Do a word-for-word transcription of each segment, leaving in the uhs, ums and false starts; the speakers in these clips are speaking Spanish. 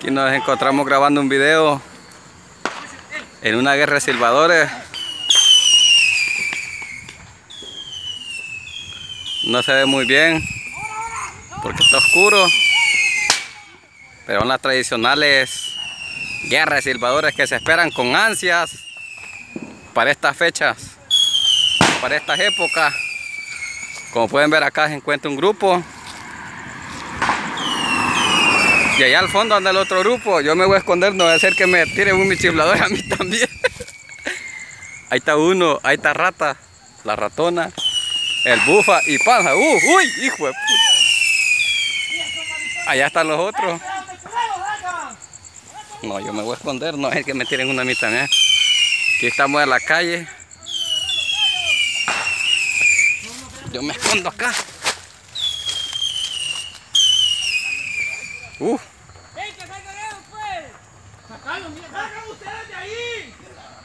Aquí nos encontramos grabando un video en una guerra de silbadores. No se ve muy bien porque está oscuro, pero son las tradicionales guerras de silbadores que se esperan con ansias para estas fechas, para estas épocas. Como pueden ver, acá se encuentra un grupo. Y allá al fondo anda el otro grupo. Yo me voy a esconder, no voy a hacer que me tiren un chiflador a mí también. Ahí está uno, ahí está Rata, la ratona, el bufa y Panja. Uh, ¡Uy, hijo de puta! Allá están los otros. No, yo me voy a esconder, no es que me tiren una a mí también. Aquí estamos en la calle. Yo me escondo acá. Uh. ¡Ey, que salgan ellos, pues! ¡Sacalos, mira! ¡Salgan ustedes de ahí!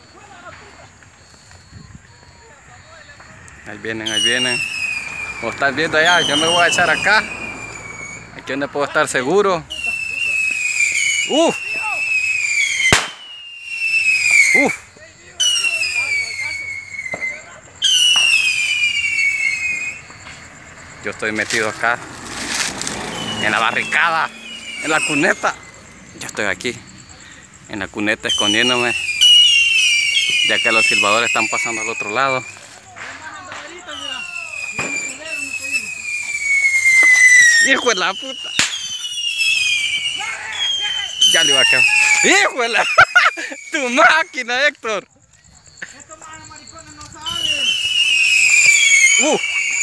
Ahí vienen, ahí vienen. Como están viendo allá, yo me voy a echar acá. Aquí donde puedo estar seguro. ¡Uh! ¡Uh! Yo estoy metido acá en la barricada, en la cuneta. Yo estoy aquí en la cuneta escondiéndome, ya que los silbadores están pasando al otro lado. ¡Hijo de la puta! Ya le iba a quedar. ¡Hijo de la! ¡Tu máquina, Héctor! Estos maricones no salen. ¡Uh!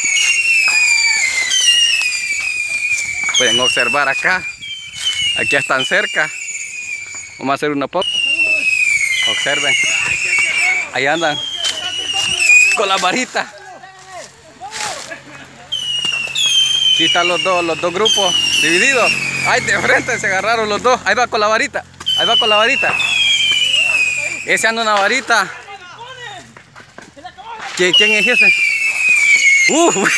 Pueden observar acá. Aquí están cerca. Vamos a hacer una pausa. Observen. Ahí andan. Con la varita. Aquí están los dos, los dos grupos divididos. Ahí de frente se agarraron los dos. Ahí va con la varita. Ahí va con la varita. Ese anda una varita. ¿Quién, quién es ese? Uh.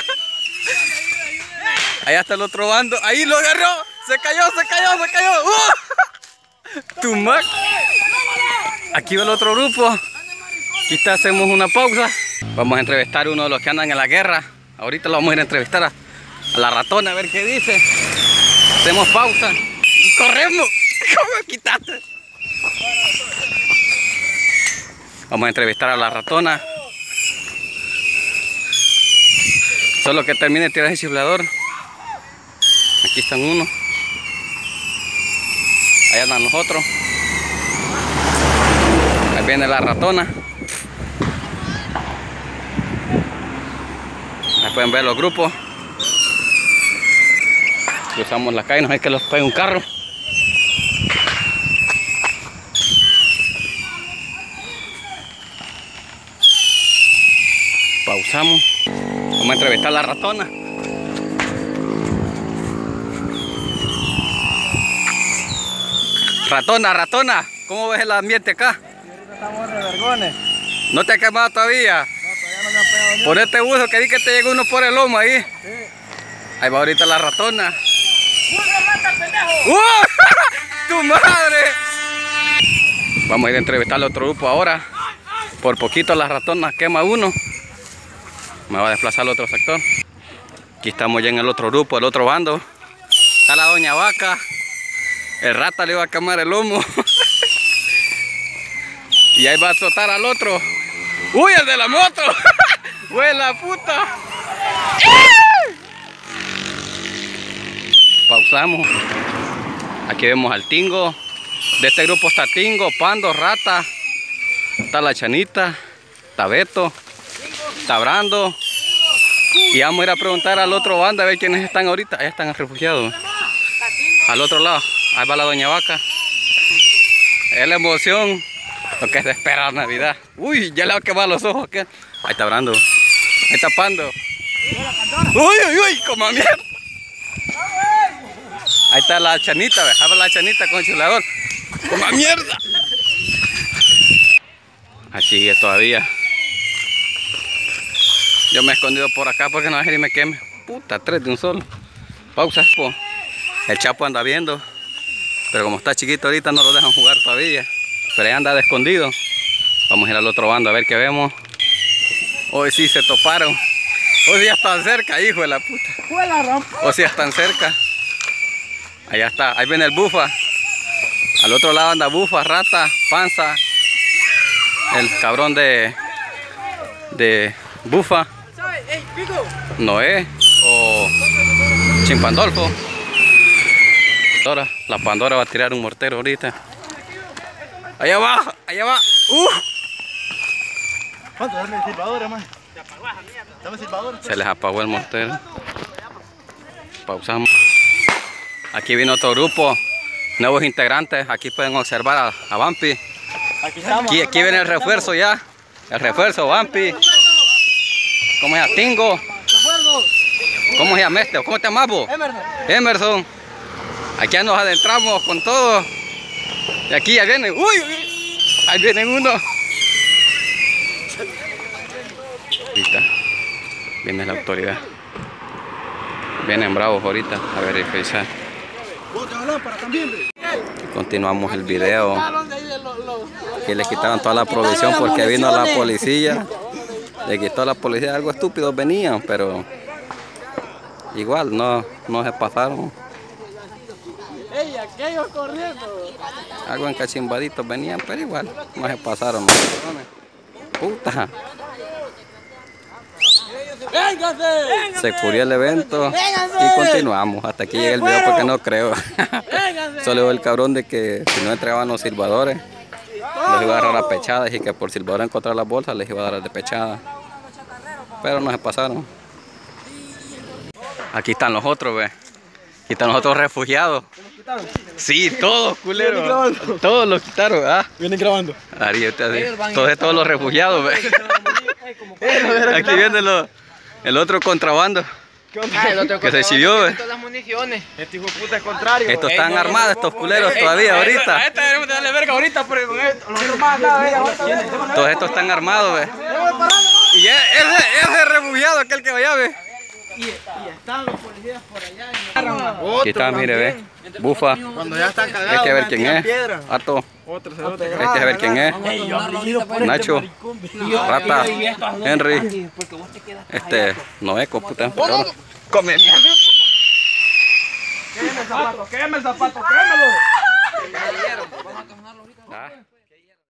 Allá está el otro bando. Ahí lo agarró. Se cayó, se cayó, se cayó. Uh. Tu mac. Aquí va el otro grupo. Aquí está, hacemos una pausa. Vamos a entrevistar a uno de los que andan en la guerra. Ahorita lo vamos a ir a entrevistar a, a la ratona a ver qué dice. Hacemos pausa y corremos. ¿Cómo quitaste? Vamos a entrevistar a la ratona. Solo que termine de tirar el chiflador. Aquí están uno. Allá andan los otros. Ahí viene la ratona. Ahí pueden ver los grupos. Cruzamos la calle, no hay que los pegue un carro. Pausamos. Vamos a entrevistar a la ratona. Ratona, ratona, ¿cómo ves el ambiente acá? Estamos de vergones. ¿No te has quemado todavía? No, todavía no me han pegado ni. Por este buzo que vi que te llegó uno por el lomo ahí. Sí. Ahí va ahorita la ratona. ¡Uy, mata, pendejo! ¡Uh! ¡Tu madre! Vamos a ir a entrevistar al otro grupo ahora. Por poquito la ratona quema uno. Me va a desplazar al otro sector. Aquí estamos ya en el otro grupo, el otro bando. Está la doña vaca. El rata le iba a quemar el lomo. Y ahí va a trotar al otro. ¡Uy, el de la moto! ¡Uy, la puta! Pausamos. Aquí vemos al Tingo. De este grupo está Tingo, Pando, Rata. Está la Chanita. Está Beto. Está Brando. Y vamos a ir a preguntar al otro bando a ver quiénes están ahorita. Allá están refugiados. Al otro lado. Ahí va la doña vaca. Es la emoción. Lo que se espera la Navidad. Uy, ya le va a quemar los ojos. ¿Qué? Ahí está Brando. Ahí está Pando. Uy, uy, uy, como mierda. Ahí está la Chanita, dejaba la Chanita con el chiflador. Como mierda. Así es todavía. Yo me he escondido por acá porque no deje y me queme. Puta, tres de un solo. Pausa, po. El Chapo anda viendo. Pero como está chiquito ahorita no lo dejan jugar todavía. Pero ahí anda de escondido. Vamos a ir al otro bando a ver qué vemos. Hoy sí se toparon. Hoy sí ya están cerca, hijo de la puta. Hoy sí ya están cerca. Allá está, ahí viene el bufa. Al otro lado anda bufa, rata, panza. El cabrón de... de bufa. Noé o Chimpandolfo. Ahora la Pandora va a tirar un mortero ahorita. Allá va, allá va. Uh. ¿Cuánto? Dame el silbador, hermano. Dame el silbador. Se les apagó el mortero. Pausamos. Aquí vino otro grupo, nuevos integrantes. Aquí pueden observar a, a Vampi. Aquí estamos. Aquí, aquí viene el refuerzo ya. El refuerzo, Vampi. ¿Cómo se llama? Tingo. ¿Cómo se llama este? ¿Cómo te llamas vos? Emerson. Emerson. Aquí ya nos adentramos con todo. Y aquí ya vienen. ¡Uy! Ahí vienen uno. Ahorita viene la autoridad. Vienen bravos ahorita a verificar. Continuamos el video. Aquí les quitaron toda la provisión porque vino la policía. Le quitó la policía, algo estúpido venían, pero igual no, no se pasaron. Ey, aquellos corriendo. Algo encachimbaditos venían, pero igual no se pasaron. Puta. ¡Véngase! Se cubrió el evento y continuamos. Hasta aquí llega el video porque no creo. Solo el cabrón de que si no entregaban los silbadores, los iba a agarrar a pechadas y que por silbador encontrar las bolsas les iba a dar de pechada. Pero no se pasaron. Aquí están los otros, ve. Aquí están los otros refugiados. Sí, todos, culeros. Todos los quitaron, ¿ah? Vienen grabando. Ari, usted, todos, todos los refugiados, ve. Aquí viene lo, el otro contrabando. Que se exhibió, ve. Todas las municiones. Este hijo de puta es contrario. Estos están armados, estos culeros todavía ahorita. A esta deberíamos de darle verga ahorita porque con esto los otros más nada. Todos estos están armados, ve. Y ese, ese refugiado, aquel que vaya, ve. Y están los policías por allá. Aquí está, mire, ve. Bufa. Cuando ya están cagados. Este a ver quién es. Ato. Otro se otro. Este a ver quién es. Nacho. Rata. Henry. Este. Noeco, puta. Come mierda. Quédeme el zapato, quédeme el zapato, quédemelo. Ah.